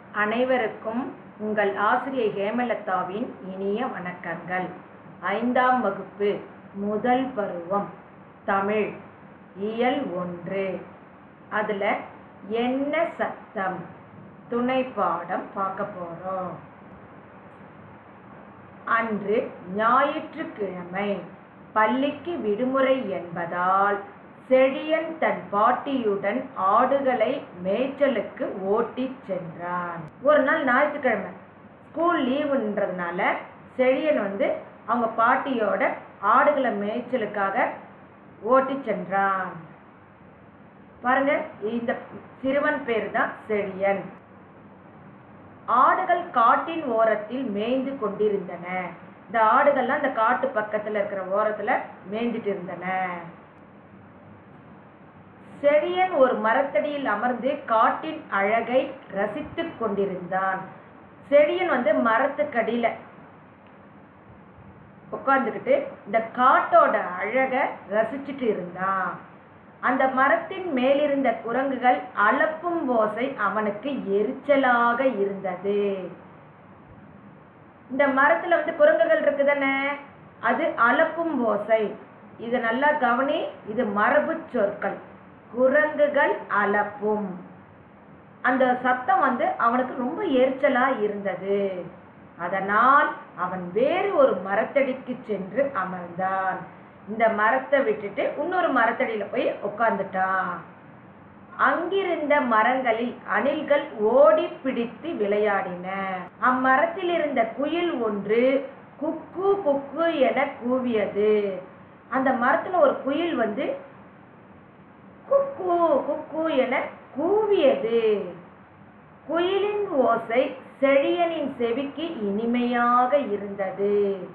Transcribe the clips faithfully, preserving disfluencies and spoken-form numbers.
அனைவருக்கும் உங்கள் ஆசிரியை ஹேமலதாவின் இனிய வணக்கங்கள். ஐந்தாம் வகுப்பு முதல் பருவம் தமிழ் இயல் ஒன்று. அதில் என்ன சத்தம் துணை பாடம் பார்க்க போகிறோம். அன்று ஞாயிற்றுக்கிழமை, பள்ளிக்கு விடுமுறை என்பதால் செழியன் தன் பாட்டியுடன் ஆடுகளை மேய்ச்சலுக்கு ஓட்டி சென்றான். ஒரு நாள் ஞாயிற்றுக்கிழமை ஸ்கூல் லீவுன்றதுனால செழியன் வந்து அவங்க பாட்டியோட ஆடுகளை மேய்ச்சலுக்காக ஓட்டி சென்றான். பாருங்க, இந்த சிறுவன் பேர் தான் செழியன். ஆடுகள் காட்டின் ஓரத்தில் மேய்ந்து கொண்டிருந்தன. இந்த ஆடுகள்லாம் இந்த காட்டு பக்கத்தில் இருக்கிற ஓரத்தில் மேய்ஞ்சிட்டு இருந்தன. செழியன் ஒரு மரத்தடியில் அமர்ந்து காட்டின் அழகை ரசித்து கொண்டிருந்தான். செழியன் வந்து மரத்துக்கடியில் உட்கார்ந்துக்கிட்டு இந்த காட்டோட அழகை ரசிச்சுட்டு இருந்தான். அந்த மரத்தின் மேலிருந்த குரங்குகள் அலப்பும் ஓசை அவனுக்கு எரிச்சலாக இருந்தது. இந்த மரத்துல வந்து குரங்குகள் இருக்குதானே, அது அலப்பும் ஓசை. இது நல்லா கவனி, இது மரபு சொற்கள். குரங்குகள் அலப்பும். அந்த சத்தம் வந்து அவனுக்கு ரொம்ப எரிச்சலா இருந்தது. அதனால் அவன் வேறு ஒரு மரத்தடிக்கு சென்று அமர்ந்தான். இந்த மரத்தை விட்டுட்டு இன்னொரு மரத்தடியில போய் உட்கார்ந்துட்டான். அங்கிருந்த மரங்களில் அணில்கள் ஓடி பிடித்து விளையாடின. அம்மரத்தில் இருந்த குயில் ஒன்று குக்கு குக்கு என கூவியது. அந்த மரத்துல ஒரு குயில் வந்து குக்கு குக்கு என கூவியது. குயிலின் ஓசை செழியனின் செவிக்கு இனிமையாக இருந்தது.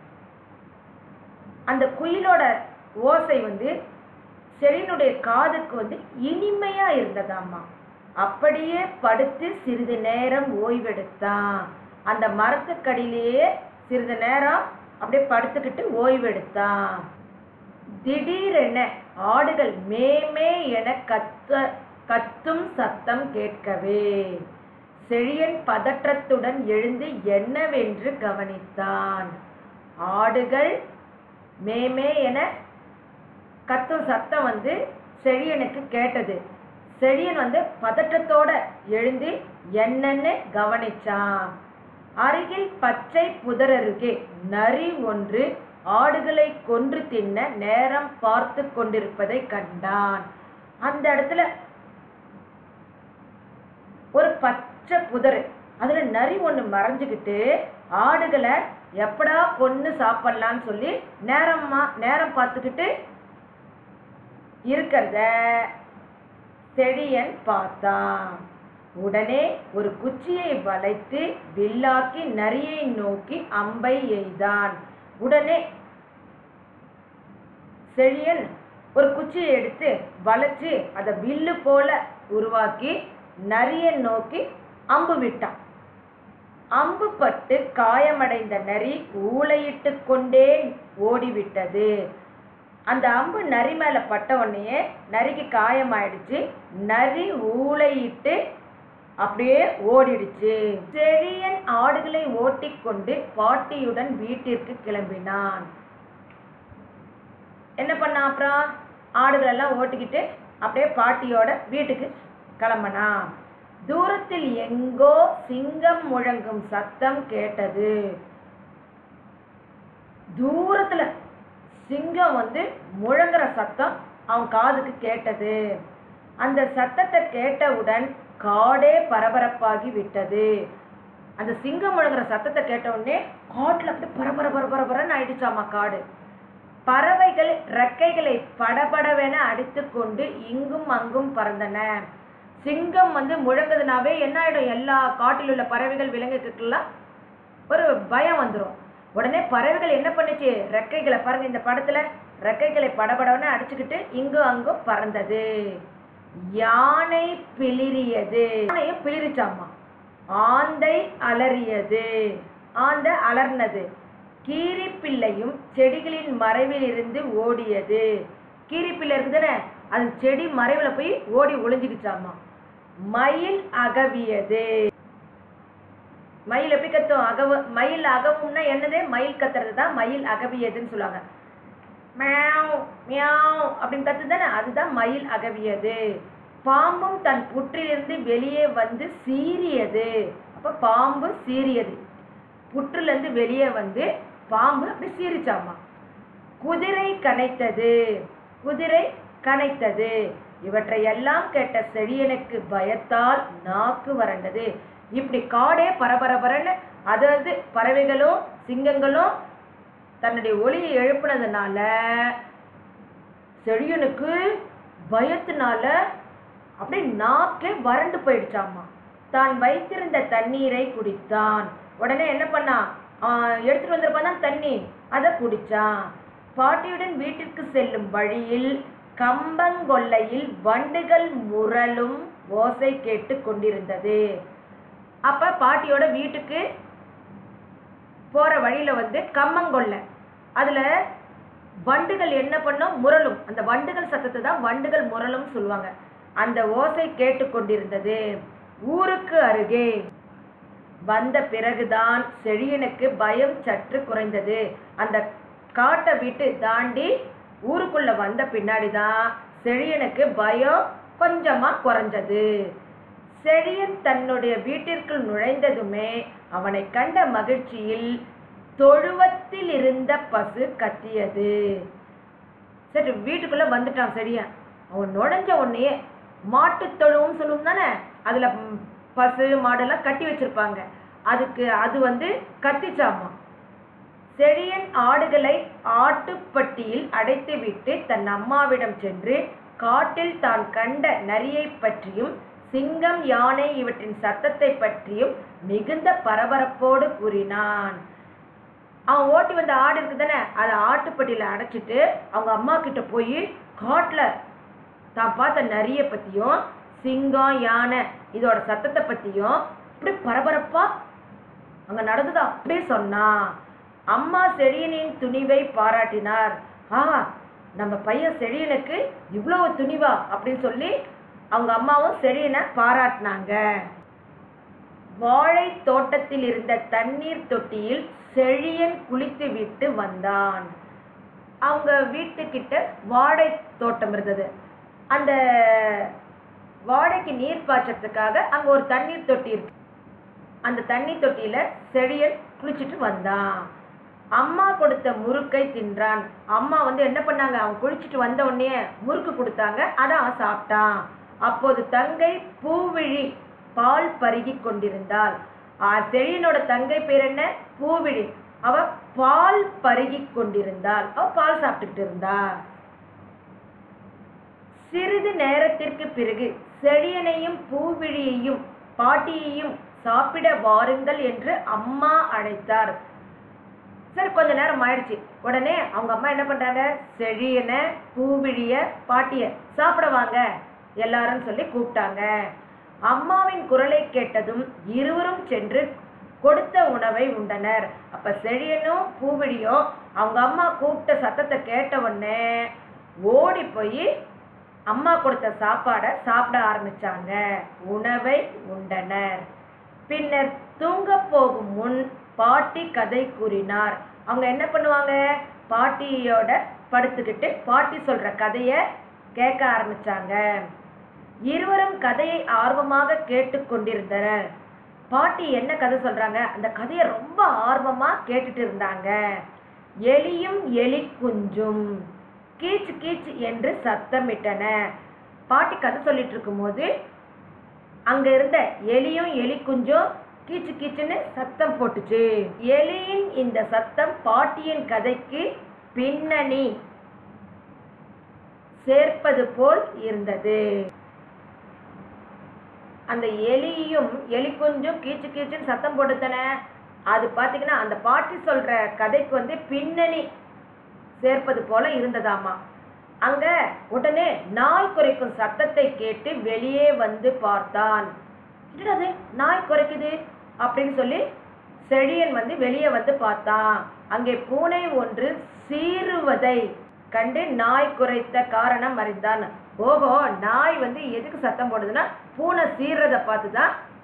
அந்த குயிலோட ஓசை வந்து செழியனுடைய காதுக்கு வந்து இனிமையா இருந்ததாமா. அப்படியே படுத்து சிறிது நேரம் ஓய்வெடுத்தான். அந்த மரத்துக்கடியிலேயே சிறிது நேரம் அப்படியே படுத்துக்கிட்டு ஓய்வெடுத்தான். திடீரென ஆடுகள் மேமே என கத்த கத்தும் சத்தம் கேட்கவே செழியன் பதற்றத்துடன் எழுந்து என்னவென்று கவனித்தான். ஆடுகள் மேமே என கத்தும் சத்தம் வந்து செழியனுக்கு கேட்டது. செழியன் வந்து பதற்றத்தோட எழுந்து என்னன்னு கவனிச்சான். அருகில் பச்சை புதர் அருகே நரி ஒன்று ஆடுகளை கொன்று தின்ன நேரம் பார்த்து கொண்டிருப்பதை கண்டான். அந்த இடத்துல ஒரு பச்சை புதர், அதுல நரி ஒன்று மறைஞ்சுக்கிட்டு ஆடுகளை எப்படா கொன்று சாப்பிடலான்னு சொல்லி நேரமா நேரம் பார்த்துக்கிட்டு இருக்கிறத செழியன் பார்த்தான். உடனே ஒரு குச்சியை வளைத்து வில்லாக்கி நரியை நோக்கி அம்பை எய்தான். உடனே செழியன் ஒரு குச்சியை எடுத்து வளைச்சு அதை வில்லு போல உருவாக்கி நரியை நோக்கி அம்பு விட்டான். அம்பு பட்டு காயமடைந்த நரி ஊளையிட்டு கொண்டே ஓடிவிட்டது. அந்த அம்பு நரி மேல பட்ட உடனே நரிக்கு காயமாயிடுச்சு. நரி ஊளையிட்டு அப்படியே ஓடிடுச்சு. செழியன் ஆடுகளை ஓட்டிக்கொண்டு பாட்டியுடன் வீட்டிற்கு கிளம்பினான். என்ன பண்ணான்? அப்புறம் ஆடுகளெல்லாம் ஓட்டிக்கிட்டு அப்படியே பாட்டியோட வீட்டுக்கு கிளம்பினான். தூரத்தில் எங்கோ சிங்கம் முழங்கும் சத்தம் கேட்டது. தூரத்துல சிங்கம் வந்து முழங்குற சத்தம் அவன் காதுக்கு கேட்டது. அந்த சத்தத்தை கேட்டவுடன் காடே பரபரப்பாகி விட்டது. அந்த சிங்கம் முழங்குற சத்தத்தை கேட்ட உடனே காட்டுல அப்படி பரபர பரபரன்னு ஆயிடுச்சாமா காடு. பறவைகள் ரெக்கைகளை படபடவென அடித்து கொண்டு இங்கும் அங்கும் பறந்தன. சிங்கம் வந்து முழங்குதுனாவே என்ன ஆயிடும்? எல்லா காட்டில் உள்ள பறவைகள் விலங்குகளுக்கெல்லாம் ஒரு பயம் வந்துடும். உடனே பறவைகள் என்ன பண்ணுச்சு? ரெக்கைகளை பாருங்க, இந்த படத்துல ரெக்கைகளை படபடவன அடிச்சுக்கிட்டு இங்கும் அங்கும் பறந்தது. யானை பிளிரியது. யானையும் பிளிரிச்சாமா. ஆந்தை அலறியது. ஆந்தை அலர்னது. கீரிப்பிள்ளையும் செடிகளின் மறைவில் இருந்து ஓடியது. கீரிப்பிள்ளை இருக்குதுன்னு அது செடி மறைவில் போய் ஓடி ஒளிஞ்சுக்கிச்சாமா. மயில் அகவியது. மயில் எப்படி கத்தும்? அகவு மயில் அகவும்னா என்னது? மயில் கத்துறது தான் மயில் அகவியதுன்னு சொல்லுவாங்க. மியாவ் மியாவ் அப்படின்னு கத்து தானே, அதுதான் மயில் அகவியது. பாம்பும் தன் புற்றிலிருந்து வெளியே வந்து சீறியது. அப்ப பாம்பு சீறியது, புற்றிலிருந்து வெளியே வந்து பாம்பு அப்படி சீரிச்சாமா. குதிரை கனைத்தது, குதிரை கனைத்தது. இவற்றை எல்லாம் கேட்ட செழியனுக்கு பயத்தால் நாக்கு வறண்டது. இப்படி காடே பரபரபரன்னு, அதாவது பறவைகளும் சிங்கங்களும் தன்னுடைய ஒளியை எழுப்பினதுனால செழியனுக்கு பயத்தினால அப்படி நாக்கே வறண்டு போயிடுச்சாமா. தான் வைத்திருந்த தண்ணீரை குடித்தான். உடனே என்ன பண்ணான்? எடுத்துட்டு வந்திருப்பான் தண்ணி, அதை குடிச்சான். பாட்டியுடன் வீட்டிற்கு செல்லும் வழியில் கம்பங்கொல்லையில் வண்டுகள் முரளும் ஓசை கேட்டு கொண்டிருந்தது. அப்ப பாட்டியோட வீட்டுக்கு போற வழியில வந்து கம்பங்கொல்லை, அதுல வண்டுகள் என்ன பண்ணும்? முரளும். அந்த வண்டுகள் சத்தத்தை தான் வண்டுகள் முரளும் சொல்லுவாங்க. அந்த ஓசை கேட்டு கொண்டிருந்தது. ஊருக்கு அருகே வந்த பிறகுதான் செழியனுக்கு பயம் சற்று குறைந்தது. அந்த காட்டை விட்டு தாண்டி ஊருக்குள்ள வந்த பின்னாடிதான் செழியனுக்கு பயம் கொஞ்சமா குறைஞ்சது. செழியன் தன்னுடைய வீட்டிற்குள் நுழைந்ததுமே அவனை கண்ட மகிழ்ச்சியில் தொழுவத்தில் இருந்த பசு கத்தியது. சரி, வீட்டுக்குள்ள வந்துட்டான் செழியன். அவன் நுழைஞ்ச உடனே மாட்டு தொழுவும் சொல்லுவோம் தானே, அதுல பசு மாடெல்லாம் கட்டி வச்சிருப்பாங்க, அதுக்கு அது வந்து கத்திச்சாமா. செழியன் ஆடுகளை ஆட்டுப்பட்டியில் அடைத்துவிட்டு தன் அம்மாவிடம் சென்று காட்டில் தான் கண்ட நரியை பற்றியும் சிங்கம் யானை இவற்றின் சத்தத்தை பற்றியும் மிகுந்த பரபரப்போடு கூறினான். அவன் ஓட்டி வந்த ஆடு இருக்கு தானே, அதை ஆட்டுப்பட்டியில அடைச்சிட்டு அவங்க அம்மா கிட்ட போய் காட்டுல தான் பார்த்த நரியை பத்தியும் சிங்கம் யானை இதோட சத்தத்தை பத்தியும் இப்படி பரபரப்பா அங்க நடந்ததா அப்படியே சொன்னான். அம்மா செழியனின் துணிவை பாராட்டினார். ஆஹா, நம்ம பையன் செழியனுக்கு இவ்வளவு துணிவா அப்படின்னு சொல்லி அவங்க அம்மாவும் செழியனை பாராட்டினாங்க. வாழை தோட்டத்தில் இருந்த தண்ணீர் தொட்டியில் செழியன் குளித்து விட்டு வந்தான். அவங்க வீட்டுக்கிட்ட வாழை தோட்டம் இருந்தது. அந்த வாழைக்கு நீர் பாய்ச்சறதுக்காக அங்க ஒரு தண்ணீர் தொட்டி இருக்கு. அந்த தண்ணீர் தொட்டியில செழியன் குளிச்சுட்டு வந்தான். அம்மா கொடுத்த முறுக்கை தின்றான். அம்மா வந்து என்ன பண்ணாங்க? அவன் குளிச்சுட்டு வந்த உடனே முறுக்கு கொடுத்தாங்க, அதை அவன் சாப்பிட்டான். அப்போது தங்கை பூவிழி பால் பருகி கொண்டிருந்தாள். செழியனோட தங்கை பேர் என்ன? பூவிழி. அவ பால் பருகி கொண்டிருந்தாள். அவ பால் சாப்பிட்டுட்டு இருந்தா. சிறிது நேரத்திற்கு பிறகு செழியனையும் பூவிழியையும் பாட்டியையும் சாப்பிட வாருங்கள் என்று அம்மா அழைத்தார். சரி, கொஞ்ச நேரம் ஆயிடுச்சு. உடனே அவங்க அம்மா என்ன பண்றாங்க? செழியனை பூவிழிய பாட்டிய சாப்பிட வாங்க எல்லாரும் சொல்லி கூப்பிட்டாங்க. அம்மாவின் குரலை கேட்டதும் இருவரும் சென்று கொடுத்த உணவை உண்டனர். அப்ப செழியனும் பூவிழியும் அவங்க அம்மா கூப்பிட்ட சத்தத்தை கேட்ட உடனே ஓடி போய் அம்மா கொடுத்த சாப்பாடை சாப்பிட ஆரம்பிச்சாங்க. உணவை உண்டனர். பின்னர் தூங்க போகும் முன் பாட்டி கதை கூறினார். அவங்க என்ன பண்ணுவாங்க? பாட்டியோட படுத்துக்கிட்டு பாட்டி சொல்ற கதைய கேட்க ஆரம்பிச்சாங்க. இருவரும் கதையை ஆர்வமாக கேட்டு கொண்டிருந்தனர். பாட்டி என்ன கதை சொல்றாங்க, அந்த கதையை ரொம்ப ஆர்வமா கேட்டுட்டு இருந்தாங்க. எலியும் எலி குஞ்சும் கீச்சு கீச்சு என்று சத்தமிட்டன. பாட்டி கதை சொல்லிட்டு இருக்கும் போது அங்க இருந்த எலியும் எலி குஞ்சும் கீச்சு கீச்சுன்னு சத்தம் போட்டுச்சு. எலியின் இந்த சத்தம் பாட்டியின் கதைக்கு பின்னணி சேர்ப்பது போல் இருந்தது. அந்த எலியும் எலி குஞ்சும் கீச்சு கீச்சுன்னு சத்தம் போட்டுத்தன, அது பார்த்தீங்கன்னா அந்த பாட்டி சொல்ற கதைக்கு வந்து பின்னணி சேர்ப்பது போல இருந்ததாமா. அங்க உடனே நாய் குறைக்கும் சத்தத்தை கேட்டு வெளியே வந்து பார்த்தான். என்னது நாய் குறைக்குது அப்படின்னு சொல்லி செழியன் வந்து வெளியே வந்து பார்த்தான். அங்கே பூனை ஒன்று சீறுவதை கண்டு நாய் குறைத்த காரணம் அறிந்தான். ஓஹோ, நாய் வந்து எதுக்கு சத்தம் போடுதுன்னா பூனை சீர்றதை பார்த்துதான்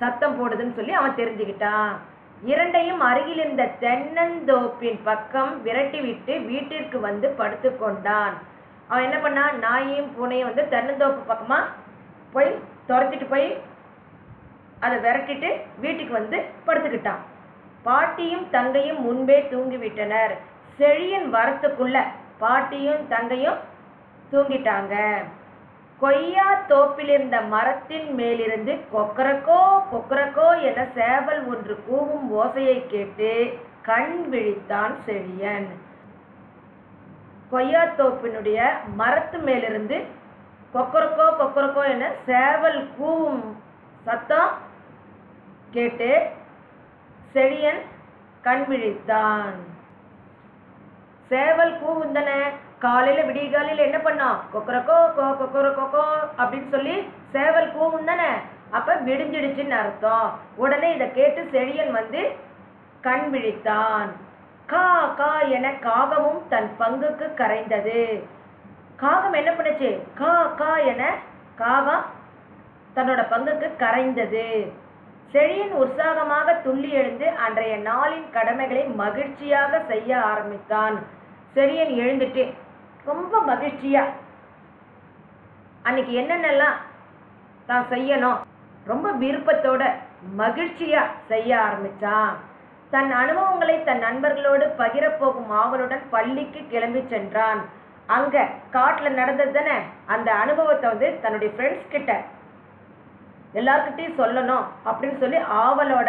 சத்தம் போடுதுன்னு சொல்லி அவன் தெரிஞ்சுக்கிட்டான். இரண்டையும் அருகில் இருந்த தென்னந்தோப்பின் பக்கம் விரட்டி விட்டு வீட்டிற்கு வந்து படுத்து கொண்டான். அவன் என்ன பண்ணான், நாயையும் பூனையும் வந்து தென்னந்தோப்பு பக்கமா போய் துரத்திட்டு போய் அதை விரட்டிட்டு வீட்டுக்கு வந்து படுத்துக்கிட்டான். பாட்டியும் தங்கையும் முன்பே தூங்கிவிட்டனர். செழியன் வரத்துக்குள்ள பாட்டியும் தங்கையும் தூங்கிட்டாங்க. கொய்யா தோப்பில் இருந்த மரத்தின் மேலிருந்து கொக்கரக்கோ கொக்கரக்கோ என சேவல் ஒன்று கூவும் ஓசையை கேட்டு கண் விழித்தான் செழியன். கொய்யா தோப்பினுடைய மரத்து மேலிருந்து கொக்கரக்கோ கொக்கரக்கோ என சேவல் கூவும் சத்தம் கேட்டு செழியன் கண் விழித்தான். சேவல் கூவும் தானே, காலையில விடிய காலையில என்ன பண்ணோம், கொக்கரக்கோ கோ கொக்கரக்கோ அப்படின்னு சொல்லி சேவல் கூவும் தானே, அப்ப விடிஞ்சிடுச்சுன்னு அர்த்தம். உடனே இதை கேட்டு செழியன் வந்து கண் விழித்தான். கா கா என காகமும் தன் பங்குக்கு கரைந்தது. காகம் என்ன பண்ணுச்சு, கா கா என காகம் தன்னோட பங்குக்கு கரைந்தது. செழியன் உற்சாகமாக துள்ளி எழுந்து அன்றைய நாளின் கடமைகளை மகிழ்ச்சியாக செய்ய ஆரம்பித்தான். செழியன் எழுந்துட்டு ரொம்ப மகிழ்ச்சியா அன்னைக்கு என்னென்னலாம் தான் செய்யணும் ரொம்ப விருப்பத்தோட மகிழ்ச்சியா செய்ய ஆரம்பிச்சான். தன் அனுபவங்களை தன் நண்பர்களோடு பகிரப்போகும் ஆவலுடன் பள்ளிக்கு கிளம்பி சென்றான். அங்க காட்டுல நடந்தது தானே, அந்த அனுபவத்தை வந்து தன்னுடைய ஃப்ரெண்ட்ஸ் கிட்ட எல்லார்கிட்டையும் சொல்லணும் அப்படின்னு சொல்லி ஆவலோட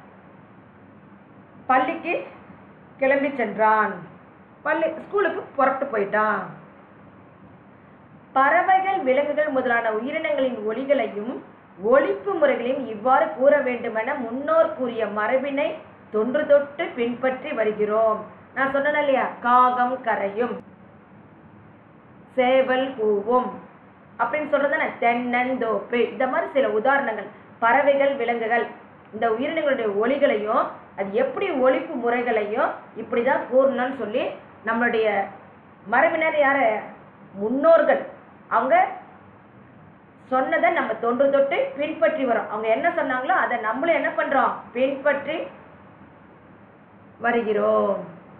பள்ளிக்கு கிளம்பி சென்றான். பள்ளி ஸ்கூலுக்கு புறப்பட்டு போயிட்டான். பறவைகள், விலங்குகள் முதலான உயிரினங்களின் ஒலிகளையும் ஒலிப்பு முறைகளையும் இவ்வாறு கூற வேண்டுமென முன்னோர் கூறிய மரபினை தொன்று தொட்டு பின்பற்றி வருகிறோம். நான் சொன்னேன் இல்லையா, காகம் கரையும், சேவல் கூவும் அப்படின்னு சொல்றதுதானே, தென்னந்தோப்பு, இந்த மாதிரி சில உதாரணங்கள். பறவைகள், விலங்குகள், இந்த உயிரினங்களுடைய ஒலிகளையும் அது எப்படி ஒலிப்பு முறைகளையும் இப்படிதான் கூறணும்னு சொல்லி நம்மளுடைய மரபினர் யார முன்னோர்கள் அவங்க சொன்னதை நம்ம தொன்று தொட்டு பின்பற்றி வரோம். அவங்க என்ன சொன்னாங்களோ அதை நம்மளும் என்ன பண்றோம், பின்பற்றி வருகிறோம்.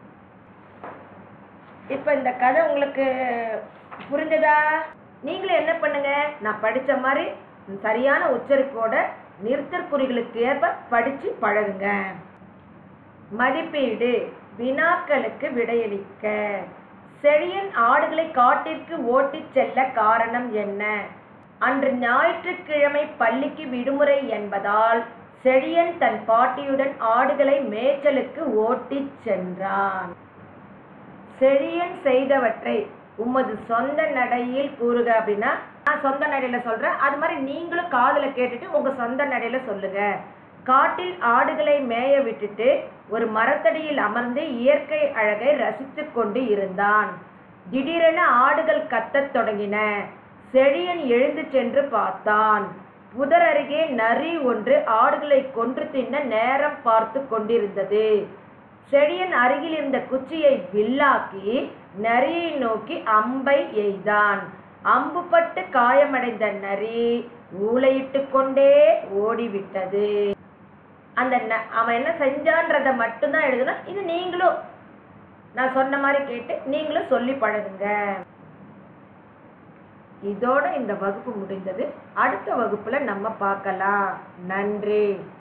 இப்ப இந்த கதை உங்களுக்கு புரிஞ்சதா? நீங்களும் என்ன பண்ணுங்க, நான் படிச்ச மாதிரி சரியான உச்சரிப்போட நிறுத்தற்குறிகளுக்கு ஏற்ப படிச்சு பழகுங்க. மதிப்பீடு, வினாக்களுக்கு விடையளிக்க. செழியன் ஆடுகளை காட்டிற்கு ஓட்டிச் செல்ல காரணம் என்ன? அன்று ஞாயிற்றுக்கிழமை பள்ளிக்கு விடுமுறை என்பதால் செழியன் தன் பாட்டியுடன் ஆடுகளை மேய்ச்சலுக்கு ஓட்டிச் சென்றான். செழியன் செய்தவற்றை உமது சொந்த நடையில் கூறுக அப்படின்னா நான் சொந்த நடையில சொல்றேன், அது மாதிரி நீங்களும் காதுல கேட்டுட்டு உங்க சொந்த நடையில சொல்லுங்க. காட்டில் ஆடுகளை மேய விட்டுட்டு ஒரு மரத்தடியில் அமர்ந்து இயற்கை அழகை ரசித்து கொண்டு இருந்தான். திடீரென ஆடுகள் கத்தத் தொடங்கின. செழியன் எழுந்து சென்று பார்த்தான். புதர் அருகே நரி ஒன்று ஆடுகளை கொன்று தின்ன நேரம் பார்த்து கொண்டிருந்தது. செழியன் அருகில் இருந்த குச்சியை வில்லாக்கி நரியை நோக்கி அம்பை எய்தான். அம்புப்பட்டு காயமடைந்த நரி ஊளையிட்டு கொண்டே ஓடிவிட்டது. அந்த அவன் என்ன செஞ்சான்றத மட்டும்தான் எழுதணும். இது நீங்களும் நான் சொன்ன மாதிரி கேட்டு நீங்களும் சொல்லி பழகுங்க. இதோட இந்த வகுப்பு முடிந்தது. அடுத்த வகுப்புல நம்ம பார்க்கலாம். நன்றி.